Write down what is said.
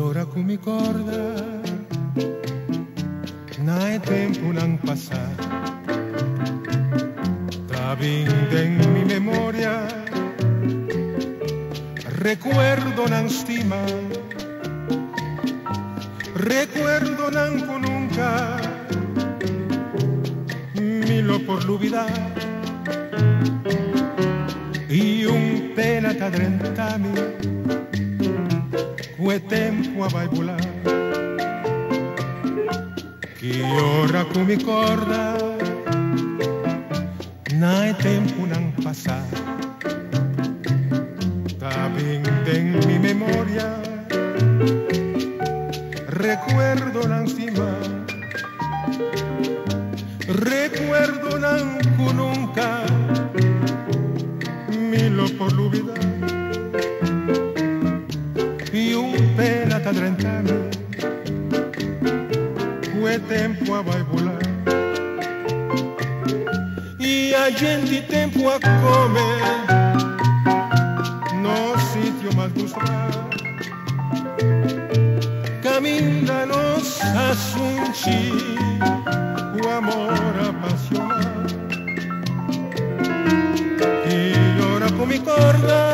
ora con mi corda nae tempo non passa tra vinta in mi memoria recuerdo non stima recuerdo non nunca milo por l'ubidad y un pena t'adrentami que tempo vai volar che ora con mi corda nae tempo non passa ta vinta in mi memoria recuerdo non stima recuerdo non nunca milo por l'ubidad y un pena t'adrentami que tempo vai volar y a gente tempo a comer no sitio más gustar caminda nos asunci o amor apasionado y ora con mi corda